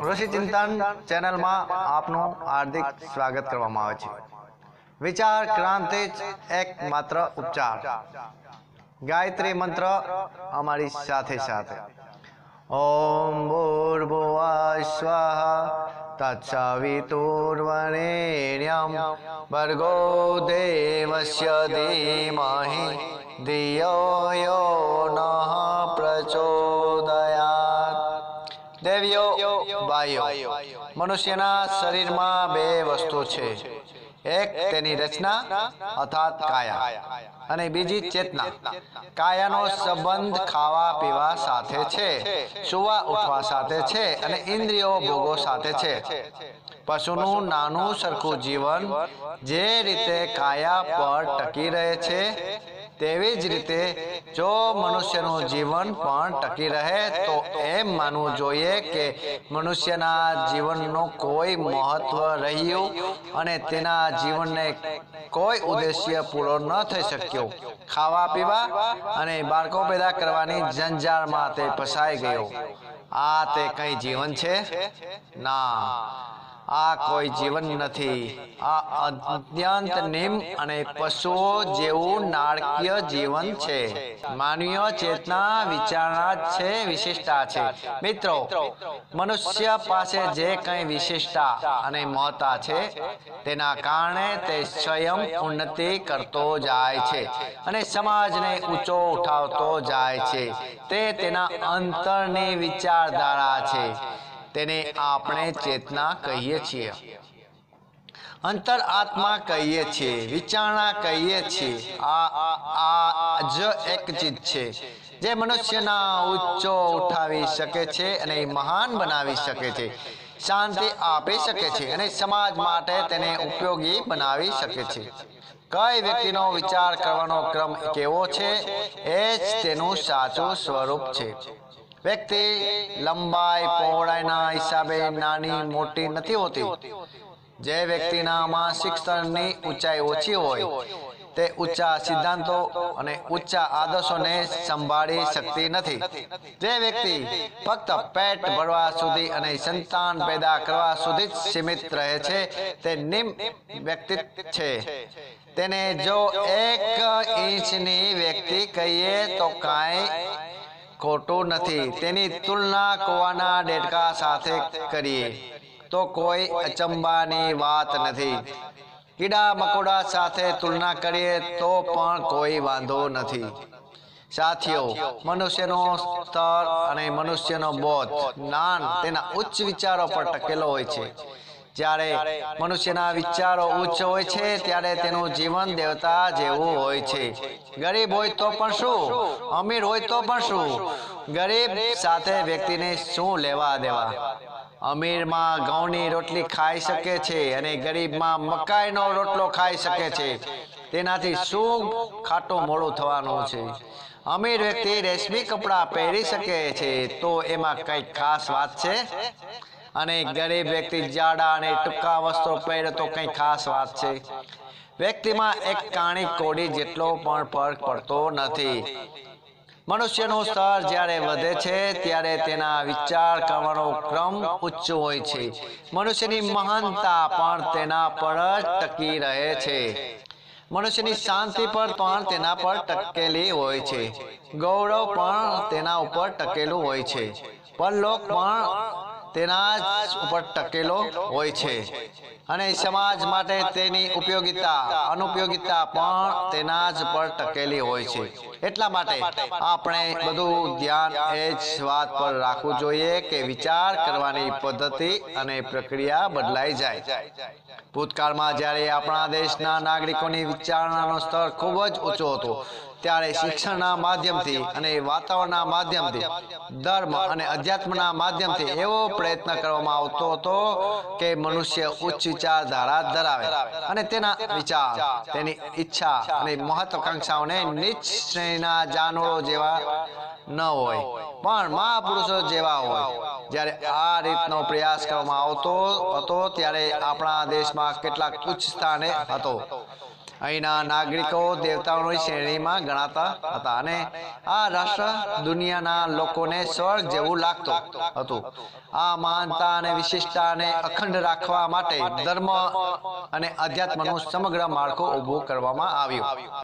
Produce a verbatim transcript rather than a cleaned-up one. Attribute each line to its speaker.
Speaker 1: ઋષિ ચિંતન ચેનલમાં આપનું હાર્દિક સ્વાગત કરવામાં આવે છે। વિચાર ક્રાંતિ જ એકમાત્ર ઉપચાર। ગાયત્રી મંત્ર અમારી સાથે સાથે ઓમ ભૂર્ભુવઃ સ્વાહા તત્સવિતુર્વરેણ્યં ભર્ગો દેવસ્ય ધીમહિ ધિયો યો નઃ પ્રચોદયાત। દેવીઓ ભાઈઓ, મનુષ્યના શરીરમાં બે વસ્તુ છે, એક તેની રચના અર્થાત કાયા અને બીજી ચેતના। કાયાનો સંબંધ ખાવા પીવા સાથે છે, સુવા ઉઠવા સાથે છે અને ઇન્દ્રિયો ભોગો સાથે છે। પશુનું નાનું સરખું જીવન જે રીતે કાયા પર ટકી રહે છે, તેવી જ રીતે જો મનુષ્યનું જીવન પણ ટકી રહે તો એમ માનવું જોઈએ કે મનુષ્યના જીવનનું કોઈ મહત્વ રહ્યું અને તેના જીવનને કોઈ ઉદ્દેશ્ય પૂરો ન થઈ શક્યો। ખાવા પીવા અને બાળકો પેદા કરવાની જંજાળમાં તે ફસાઈ ગયો। આ તે કઈ જીવન છે? ના, આ કોઈ જીવન નથી। આ અત્યંત નિમ્ન અને પશુઓ જેવું નાળકીય જીવન છે। માનવીય ચેતના વિચારણા જ છે, વિશિષ્ટતા છે। મિત્રો, મનુષ્ય પાસે જે કંઈ વિશિષ્ટતા અને મહત્તા છે તેના કારણે તે સ્વયં ઉન્નતિ કરતો જાય છે અને સમાજને ઊંચો ઉઠાવતો જાય છે। તે તેના અંતરની વિચારધારા છે, તેને આપણે ચેતના કહીએ છીએ, અંતર આત્મા કહીએ છીએ, વિચારણા કહીએ છીએ। આ આ જ એક ચીજ છે જે મનુષ્યના ઊંચો ઉઠાવી શકે છે અને મહાન બનાવી શકે છે, શાંતિ આપી શકે છે અને સમાજ માટે તેને ઉપયોગી બનાવી શકે છે। કઈ વ્યક્તિનો વિચાર કરવાનો ક્રમ કેવો છે એ જ તેનું સાચું સ્વરૂપ છે। વ્યક્તિ લંબાઈ પહોળાઈના હિસાબે નાની મોટી નથી હોતી। જે વ્યક્તિના માનસિક સ્તરની ઊંચાઈ ઓછી હોય તે ઊંચા સિદ્ધાંતો અને ઊંચા આદર્શોને સંભાળી શકતી નથી। જે વ્યક્તિ ફક્ત પેટ ભરવા સુધી અને સંતાન પેદા કરવા સુધી જ સીમિત રહે છે તે નિમ્ન વ્યક્તિ છે। તેને જો એક ઇંચની વ્યક્તિ કહીએ તો કાંઈ ખોટું નથી। તેની તુલના કૂવાના દેડકા સાથે કરીએ તો કોઈ અચંબાની વાત નથી। કીડા મકોડા સાથે તુલના કરીએ તો પણ કોઈ વાંધો નથી। સાથીઓ, મનુષ્યનો સ્તર અને મનુષ્યનો બોધ જ્ઞાન તેના ઉચ્ચ વિચારો પર ટકેલો હોય છે। જ્યારે મનુષ્યના વિચારો ઉચ્ચ હોય છે ત્યારે તેનું જીવન દેવતા જેવું હોય છે। ગરીબ હોય તો પણ શું, અમીર હોય તો પણ શું, ગરીબ સાથે વ્યક્તિને શું લેવા દેવા? અમીરમાં ઘઉંની રોટલી ખાઈ શકે છે અને ગરીબમાં મકાઈનો રોટલો ખાઈ શકે છે। તેનાથી શું ખાટું મોડું થવાનું છે? અમીર વ્યક્તિ રેશમી કપડાં પહેરી શકે છે તો એમાં કંઈક ખાસ વાત છે અને ગરીબ વ્યક્તિ જાડા અને ટૂંકા વસ્ત્રો પહેરે તો કંઈ ખાસ વાત છે? વ્યક્તિમાં એક કાણી કોડી જેટલો પણ ફરક પડતો નથી। મનુષ્યનું સ્તર જ્યારે વધે છે ત્યારે તેના વિચાર કરવાનો ક્રમ ઉચ્ચ હોય છે। મનુષ્યની મહાનતા પણ તેના પર જ ટકી રહે છે। મનુષ્યની શાંતિ પર પણ તેના પર ટકેલી હોય છે। ગૌરવ પણ તેના ઉપર ટકેલું હોય છે। પરલોક પણ તેના જ ઉપર ટકેલો હોય છે અને સમાજ માટે તેની ઉપયોગિતા અનુપયોગિતા પણ તેના જ પર ટકેલી હોય છે। એટલા માટે આપણે બધું ધ્યાન એ જ વાત પર રાખવું જોઈએ કે વિચાર કરવાની પદ્ધતિ અને પ્રક્રિયા બદલાઈ જાય। ભૂતકાળમાં જ્યારે આપણા દેશના નાગરિકોની વિચારણાનો સ્તર ખૂબ જ ઊંચો હતો ત્યારે શિક્ષણના માધ્યમથી અને વાતાવરણના માધ્યમથી, ધર્મ અને અધ્યાત્મના માધ્યમથી એવો પ્રયત્ન કરવામાં આવતો હતો કે મનુષ્ય ઉચ્ચ વિચારધારા ધરાવે અને તેના વિચાર, તેની ઈચ્છા અને મહત્વાકાંક્ષાઓને નીચ શ્રેણીના જાનવરો જેવા ન હોય પણ મહાપુરુષો જેવા હોય। જ્યારે આ રીતનો પ્રયાસ કરવામાં આવતો હતો ત્યારે આપણા દેશમાં કેટલાક ઉચ્ચ સ્થાને હતો। અહીંના નાગરિકો દેવતાઓની શ્રેણીમાં ગણાતા હતા અને આ રાષ્ટ્ર દુનિયાના લોકોને સ્વર્ગ જેવું લાગતું હતું. આ મહાનતા અને વિશિષ્ટતાને અખંડ રાખવા માટે ધર્મ અને અધ્યાત્મનું સમગ્ર માળખું ઊભું કરવામાં આવ્યું.